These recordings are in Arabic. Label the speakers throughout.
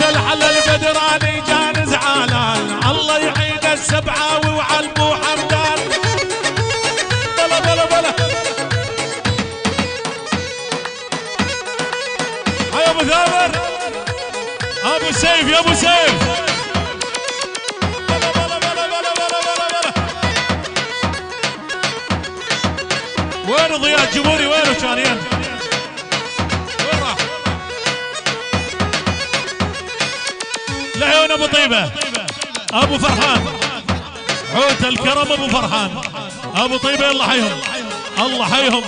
Speaker 1: الحل البدراني جان زعلان، الله يعين السبعاوي وعلى ابو حمدان. بلا بلا بلا يا ابو ثامر، ابو سيف يا ابو سيف. بلا بلا بلا بلا بلا بلا بلا. وين ضياء جمهوري؟ وينه كان ين؟ وين راح؟ لعيون ابو طيبه، ابو فرحان، حوت الكرم ابو فرحان، ابو طيبه يلا حيهم، الله حيهم.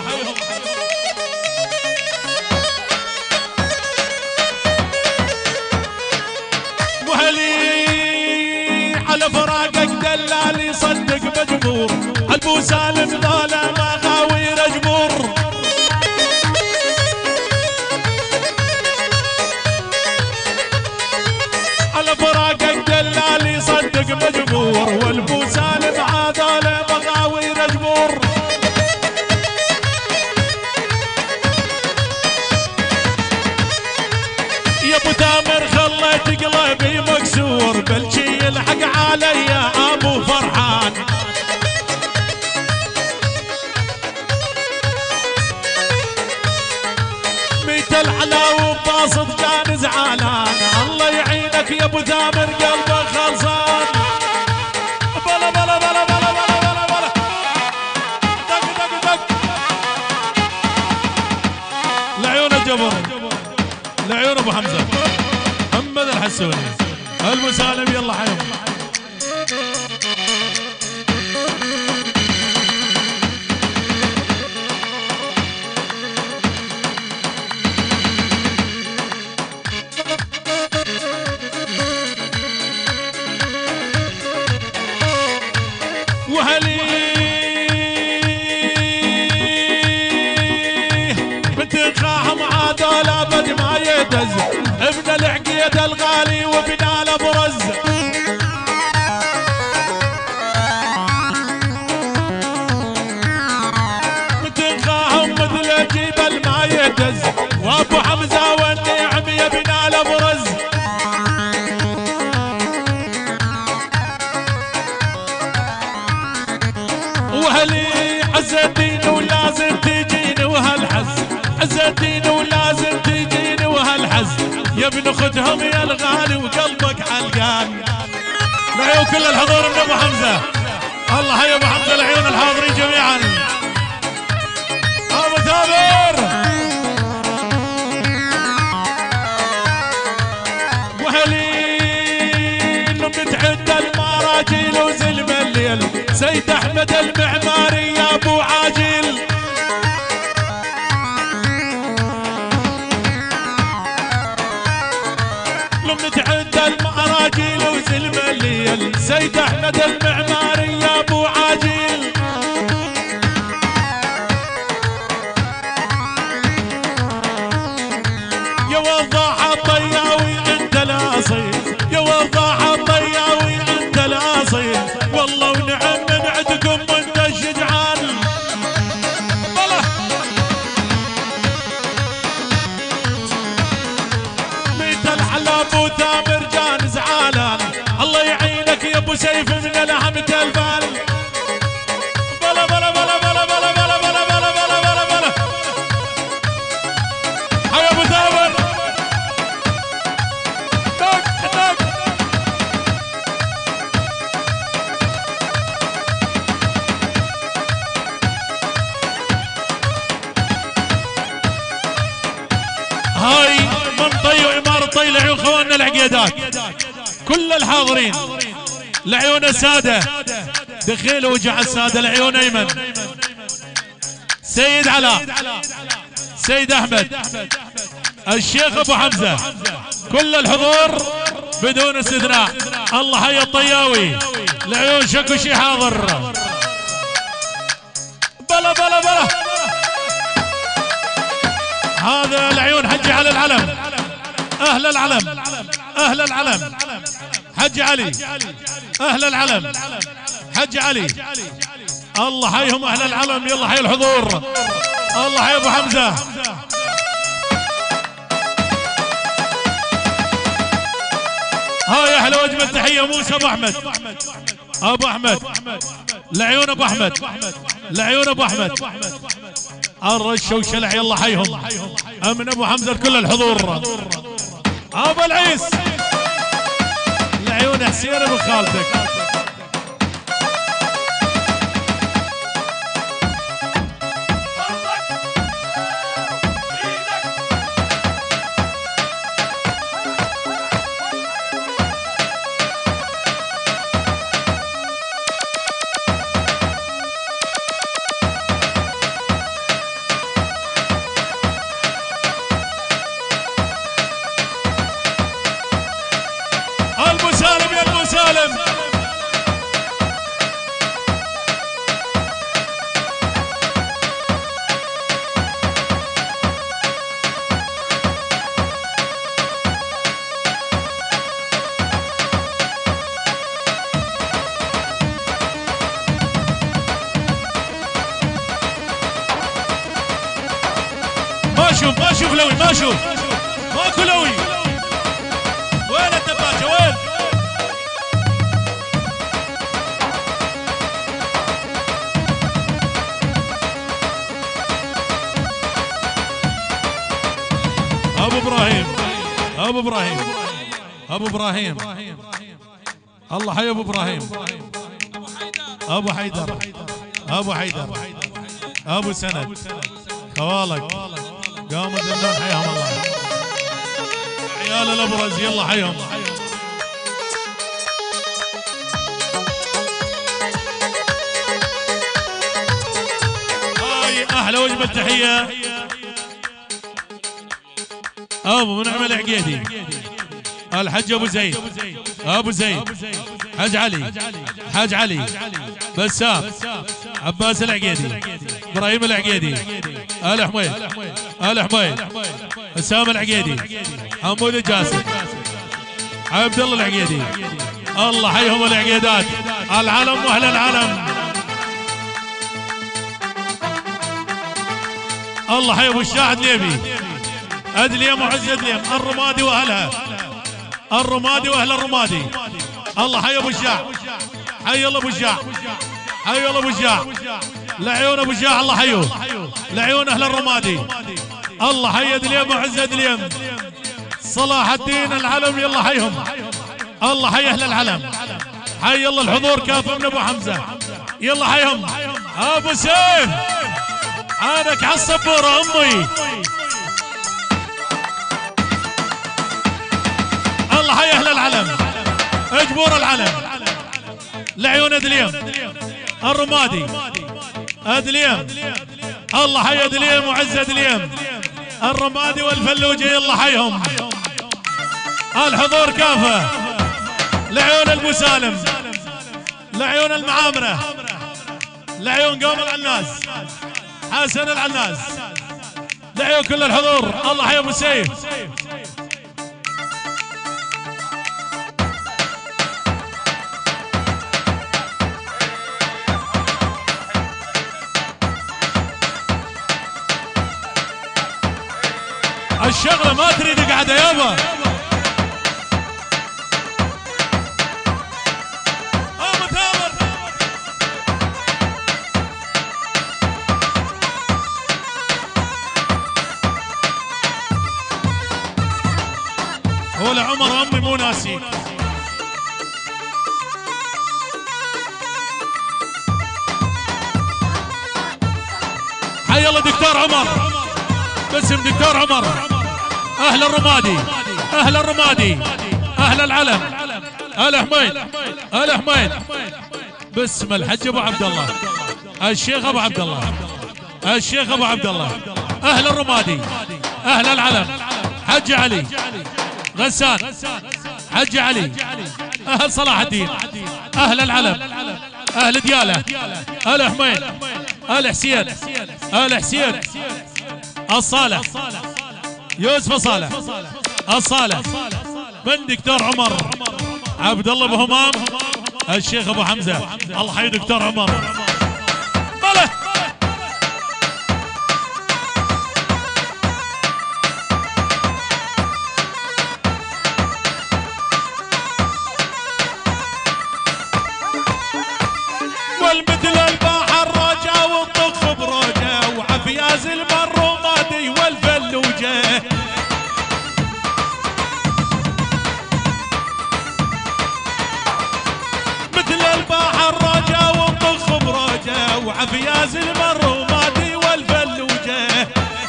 Speaker 1: على فراقك دلالي صدق مجبور، ابو سالم ذولا مغاوير اجبور. على فراقك دلالي صدق مجبور، والبو سالم عذولا مغاوير اجبور. يا ابو تامر خليت قلبي مكسور، بلشي الحق علي ابو فرحان. ميت الحلاوه باسط كان زعلان، الله يعينك يا ابو تامر قلبك خلصان. بلا بلا بلا بلا بلا بلا بلا دق دق دق. لعيون الجبر، لعيون ابو حمزه محمد الحسوني، ابو سالم يلا حيهم. وهلي بنت خاهم عادل ابد ما يدز، ابن العقيد الغالي وبنال ابرز. بنت خاهم مثل جبل ما يدز، وابو حمزه والنعم يا بنال ابرز. وهلي عز الدين ولازم تجيني وهالحز، عز الدين ولازم تجيني وهالحز. يا ابن خدهم يا الغالي وقلبك علقان. لعيون كل الحضور من ابو حمزه، الله يا ابو حمزه لعيون الحاضرين جميعا. ابو ثامر وهلي لما تعد المراجيل وزلم الليل، سيد احمد المعماري يا ابو عاجل. لما تعد المراجيل وزلم الليل، سيد احمد المعماري يا ابو عاجل. يا وضاح الطياوي انت الاصيل، يا وضاح الطياوي انت الاصيل، والله ونعم من عندكم وانت الشجعان. والله ميت الحلا ابو ثامر جان زعلان، الله يعينك يا ابو سيف من الهم تلفان. بلا بلا بلا بلا بلا بلا بلا بلا بلا بلا بلا هيا ابو ثامر دق دق. هاي منطي وإمارة طي لعيون خواننا العقيدات كل الحاضرين، لعيون السادة دخيل وجع السادة، لعيون أيمن، سيد علاء، سيد أحمد، الشيخ أبو حمزة، كل الحضور بدون استثناء. الله حي الطياوي، لعيون شكوشي حاضر. بلا بلا بلا هذا العيون حجي على العلم، اهل العلم، اهل العلم، حج علي، اهل العلم، حج علي، الله حيهم اهل العلم. يلا حي الحضور، الله حي ابو حمزه. هاي احلى وجبه تحيه موسى ابو احمد. ابو احمد لعيون ابو احمد، لعيون ابو احمد. الرشه وشلع يلا حيهم. امن ابو حمزه كل الحضور. ابو العيس لعيون حسين ابو خالتك. ما اشوف لوي، ما اشوف، ماكو لوي. وين الدباجه وين؟ ابو ابراهيم، ابو ابراهيم، ابو ابراهيم، الله حي ابو ابراهيم. ابو حيدر، ابو حيدر، ابو سند، خوالك قاموا الدندان حياهم الله. عيال الابرز يلا حيهم. هاي احلى وجبه تحيه ابو منعم العقيدي، الحج ابو زيد، ابو زيد، حج علي، حج علي، بسام، عباس العقيدي، ابراهيم العقيدي، ال حميد، ال حميد، اسامه العقيدي، حمود الجاسم، عبد الله العقيدي. الله حيهم العقيدات، العلم واهل العلم. الله حي ابو الشاهد ليبي، ادليم وعز ادليم، الرمادي واهلها، الرمادي واهل الرمادي. الله حي ابو الشاع، حي الله ابو الشاع، حي الله ابو الشاع، لعيون ابو الشاع الله حيوه، لعيون اهل الرمادي. الله حي ادليم وعز ادليم، صلاح الدين العلم يلا حيهم. الله حي اهل العلم، حي الله الحضور كافه من ابو حمزه يلا حيهم. ابو سيف عانك على السبوره امي. الله حي اهل العلم، اجبور العلم، لعيون ادليم، الرمادي، ادليم. الله حي ادليم وعز ادليم، الرمادي والفلوجي يلا حيهم. الحضور كافه، لعيون المسالم، لعيون المعامره، لعيون قوم العناس، حسن العناس، لعيون كل الحضور. الله حي ابو سيف. الشغله ما تريد قاعده يابا. ابو ثامر هو لعمر امي مو ناسي. حي الله دكتور عمر، باسم دكتور عمر، اهل الرمادي، اهل الرمادي، اهل العلم، ال حميد، ال حميد، باسم الحج ابو عبد الله، الشيخ ابو عبد الله، الشيخ ابو عبد الله، اهل الرمادي، اهل العلم، حج علي، غسان، حج علي، اهل صلاح الدين، اهل العلم، اهل دياله، ال حميد، ال حسين، ال حسين، الصالح، يوسف صالح، الصالح، من دكتور عمر، عبد الله ابو همام، الشيخ ابو حمزه. الله حي دكتور عمر. بله وعفياز المرومادي والفلوجه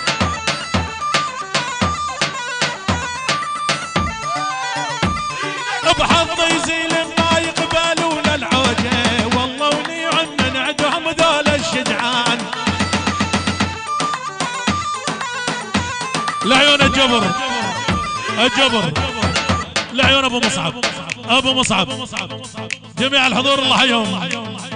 Speaker 1: بحظ يزيل ما يقبلون العوجه والله ونعم من عندهم ذول الشجعان. لعيون الجبر لعيون ابو مصعب جميع الحضور الله حيهم.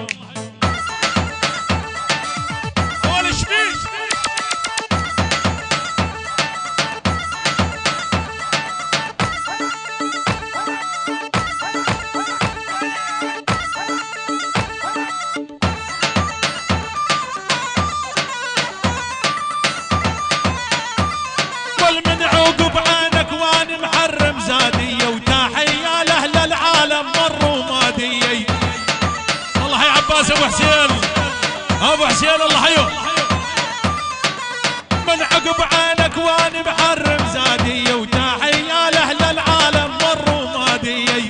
Speaker 1: ابو حسين الله حيو من عقب عينك وانا بحرم زاديه وتحيه لاهل العالم والرماديه.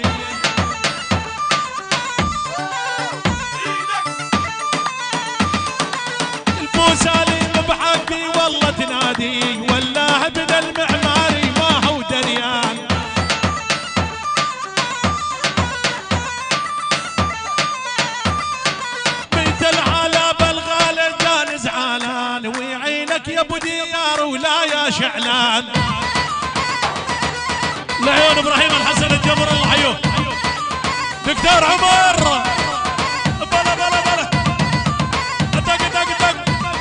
Speaker 1: البوسالين بحقي والله تنادي والله ابن المعماري ما هو دريان. يا ابو ديار ولا يا شعلان. لعيون ابراهيم الحسن الجبر الله حيوه. دكتور عمر بلا بلا بلا دق دق دق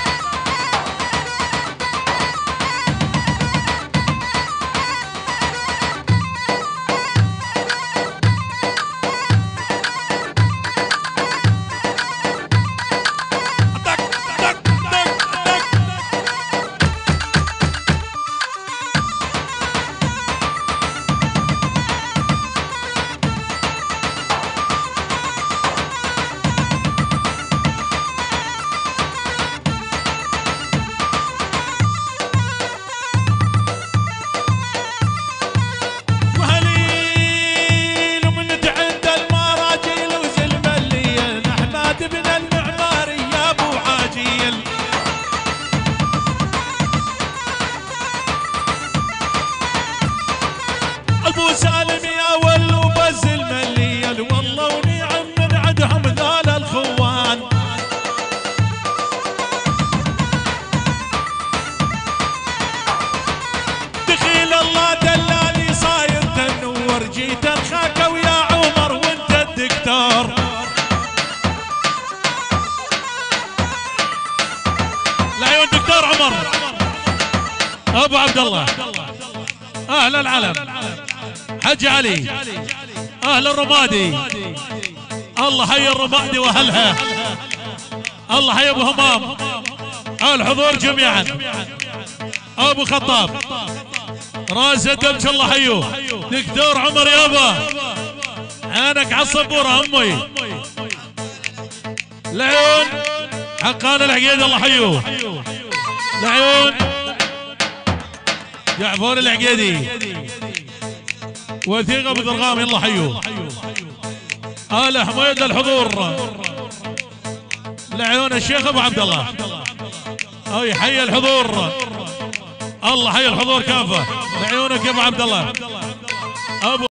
Speaker 1: سالم يا ولو بز المليل والله ونعم من عندهم ذول الخوان. دخيل الله دلالي صاير تنور جيت الخاكه ويا عمر وانت الدكتور. لعيون دكتور عمر ابو عبد الله اهل العلم حج علي اهل الرمادي الله حي الرمادي واهلها الله حي ابو همام الحضور جميعا. ابو خطاب راس الدمج الله حيوه. دكتور عمر يابا عينك على الصبوره امي. لعيون حقان العقيد الله حيوه. لعيون جعفر العقيدي وثيقة بضرغام الله حيوه. آل حميد الحضور. لعيون الشيخ ابو عبد الله اي حي الحضور الله حي الحضور كافه. لعيونك يا ابو عبد الله ابو